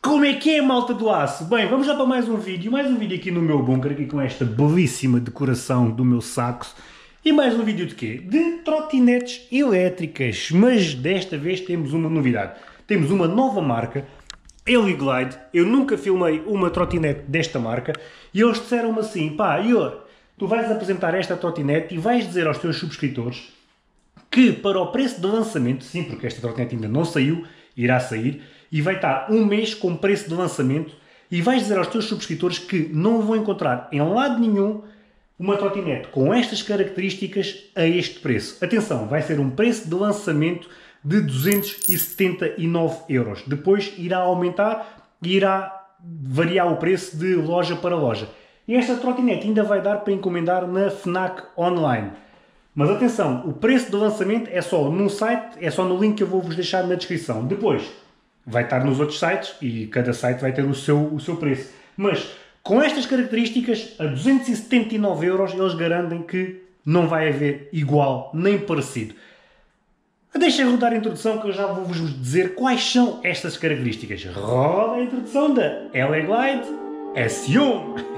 Como é que é, malta do aço? Bem, vamos já para mais um vídeo aqui no meu bunker, aqui com esta belíssima decoração do meu saco. E mais um vídeo de quê? De trotinetes elétricas, mas desta vez temos uma novidade. Temos uma nova marca, Heliglide. Eu nunca filmei uma trotinete desta marca e eles disseram-me assim, pá, tu vais apresentar esta trotinete e vais dizer aos teus subscritores que para o preço de lançamento, sim, porque esta trotinete ainda não saiu, irá sair, e vai estar um mês com preço de lançamento, e vais dizer aos teus subscritores que não vão encontrar em lado nenhum uma trotinete com estas características a este preço. Atenção, vai ser um preço de lançamento de 279 euros. Depois irá aumentar e irá variar o preço de loja para loja. E esta trotinete ainda vai dar para encomendar na FNAC online. Mas atenção, o preço de lançamento é só num site, é só no link que eu vou-vos deixar na descrição. Depois vai estar nos outros sites e cada site vai ter o seu preço. Mas com estas características, a 279 euros, eles garantem que não vai haver igual nem parecido. Deixem rodar a introdução que eu já vou-vos dizer quais são estas características. Roda a introdução da Heliglide S1.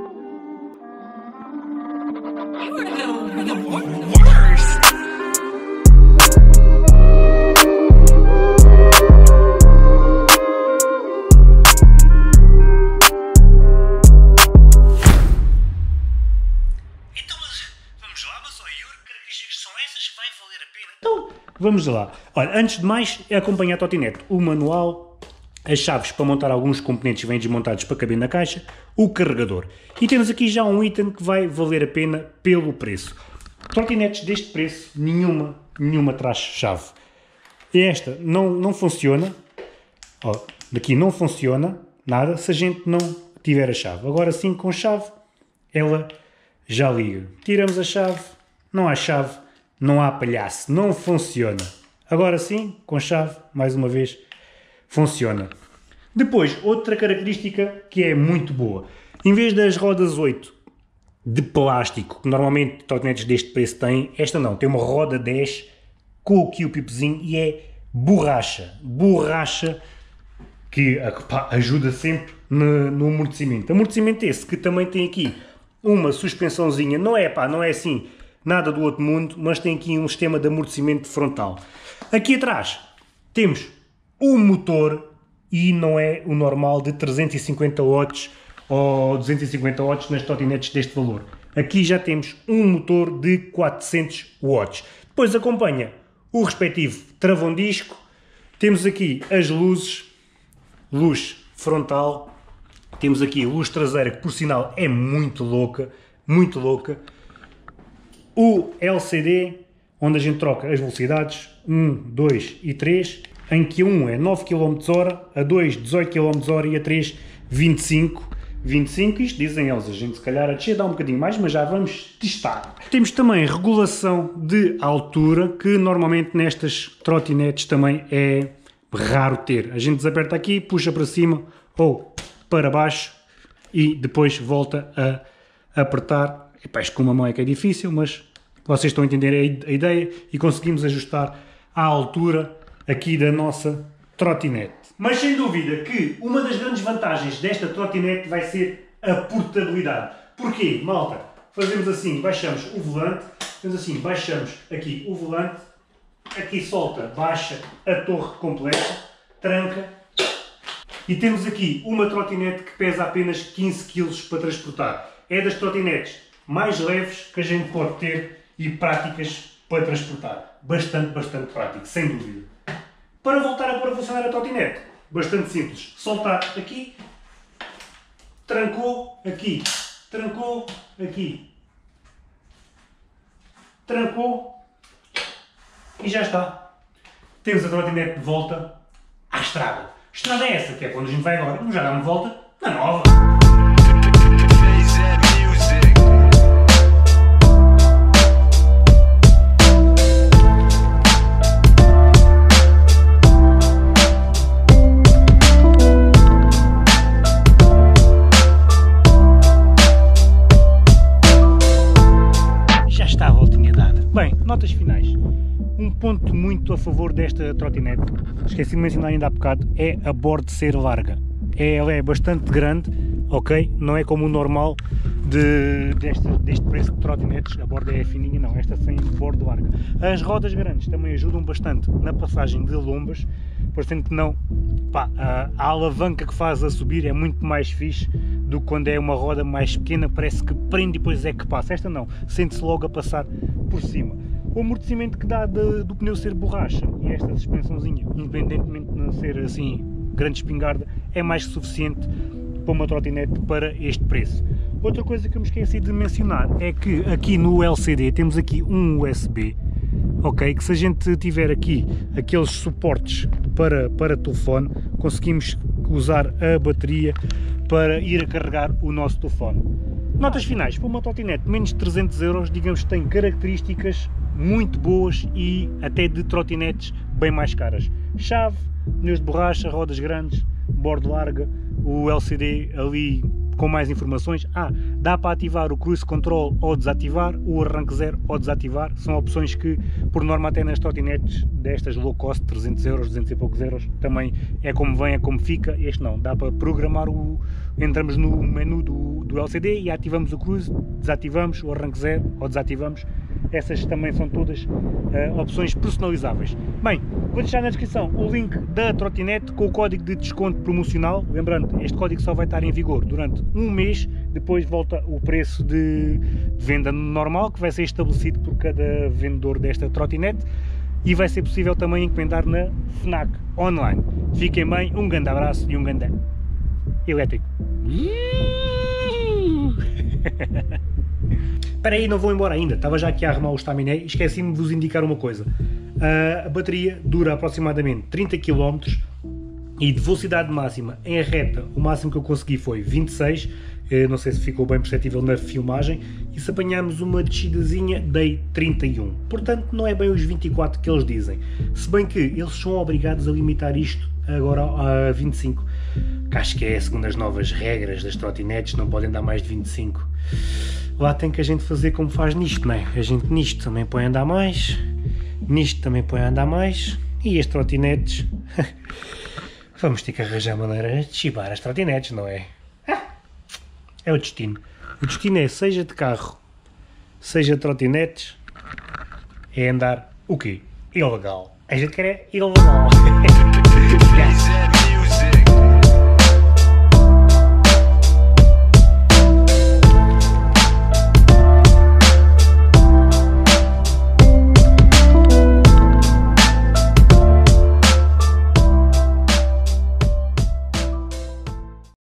Vamos lá. Olha, antes de mais, acompanha a trotinete. O manual, as chaves para montar alguns componentes vêm desmontados para caber na caixa, o carregador. E temos aqui já um item que vai valer a pena pelo preço. Trotinetes deste preço, nenhuma traz chave. Esta não funciona. Ó, daqui não funciona nada se a gente não tiver a chave. Agora sim, com chave, ela já liga. Tiramos a chave, não há chave. Não há palhaço, não funciona. Agora sim, com chave, mais uma vez, funciona. Depois, outra característica que é muito boa. Em vez das rodas 8 de plástico, que normalmente trotinetes deste preço têm, esta não. Tem uma roda 10 com aqui o pipozinho e é borracha. Borracha que ajuda sempre no amortecimento. Amortecimento esse que também tem aqui uma suspensãozinha. Não é assim nada do outro mundo, mas tem aqui um sistema de amortecimento frontal. Aqui atrás temos o motor e não é o normal de 350 watts ou 250 watts nas trotinetes deste valor. Aqui já temos um motor de 400 watts. Depois acompanha o respectivo travão-disco. Temos aqui as luzes, luz frontal. Temos aqui a luz traseira, que por sinal é muito louca, muito louca. O LCD, onde a gente troca as velocidades 1, 2 e 3, em que a 1 é 9 km/h, a 2 18 km/h e a 3 25. Isto dizem eles, a gente se calhar a descer dá um bocadinho mais, mas já vamos testar. Temos também regulação de altura, que normalmente nestas trotinetes também é raro ter. A gente desaperta aqui, puxa para cima ou para baixo e depois volta a apertar. Isto com uma mão é que é difícil, mas vocês estão a entender a ideia e conseguimos ajustar a altura aqui da nossa trotinete. Mas sem dúvida que uma das grandes vantagens desta trotinete vai ser a portabilidade. Porquê, malta? Fazemos assim, baixamos o volante, baixamos aqui o volante, aqui solta, baixa a torre completa, tranca, e temos aqui uma trotinete que pesa apenas 15 kg para transportar. É das trotinetes mais leves que a gente pode ter e práticas para transportar. Bastante prático, sem dúvida. Para voltar a pôr a funcionar a trotinete, bastante simples. Soltar aqui, trancou aqui, trancou aqui, trancou e já está. Temos a trotinete de volta à estrada. Estrada é essa, que é quando a gente vai agora, já dá uma volta na nova. Bem, notas finais. Um ponto muito a favor desta trotinete, esqueci de mencionar ainda há bocado, é a borda ser larga. ela é bastante grande, ok? Não é como o normal deste preço de trotinetes, a borda é fininha, não, esta sem borda larga. As rodas grandes também ajudam bastante na passagem de lombas, parecendo que não, pá, a alavanca que faz a subir é muito mais fixe do que quando é uma roda mais pequena, parece que prende e depois é que passa. Esta não, sente-se logo a passar por cima. O amortecimento que dá do pneu ser borracha e esta suspensãozinha, independentemente de não ser assim grande espingarda, é mais que suficiente para uma trotinete para este preço. Outra coisa que eu me esqueci de mencionar é que aqui no LCD temos aqui um USB, ok? Que se a gente tiver aqui aqueles suportes para telefone, conseguimos usar a bateria para ir a carregar o nosso telefone. Notas finais, para uma trotinete menos de 300 euros, digamos que tem características muito boas e até de trotinetes bem mais caras. Chave, pneus de borracha, rodas grandes, borda larga, o LCD ali com mais informações. Dá para ativar o Cruise Control ou desativar, o arranque zero ou desativar, são opções que por norma até nas trotinetes destas low cost, 300 euros, 200 e poucos euros, também é como vem, é como fica. Este não, dá para programar, entramos no menu do LCD e ativamos o Cruise, desativamos o arranque zero ou desativamos. Essas também são todas opções personalizáveis. Bem, vou deixar na descrição o link da trotinete com o código de desconto promocional. Lembrando, este código só vai estar em vigor durante um mês, depois volta o preço de venda normal, que vai ser estabelecido por cada vendedor desta trotinete, e vai ser possível também encomendar na FNAC online. Fiquem bem, um grande abraço e um grande elétrico. Espera aí, não vou embora ainda, estava já aqui a arrumar o estaminé e esqueci-me de vos indicar uma coisa. A bateria dura aproximadamente 30 km e de velocidade máxima em reta, o máximo que eu consegui foi 26, não sei se ficou bem perceptível na filmagem, e se apanharmos uma descidazinha dei 31, portanto não é bem os 24 que eles dizem, se bem que eles são obrigados a limitar isto agora a 25, que acho que é segundo as novas regras das trotinetes, não podem dar mais de 25. Lá tem que a gente fazer como faz nisto, não é? A gente nisto também põe a andar mais, nisto também põe a andar mais, e as trotinetes, vamos ter que arranjar maneira de chibar as trotinetes, não é? É o destino. O destino é, seja de carro, seja de trotinetes, é andar o quê? Ilegal. A gente quer é ilegal.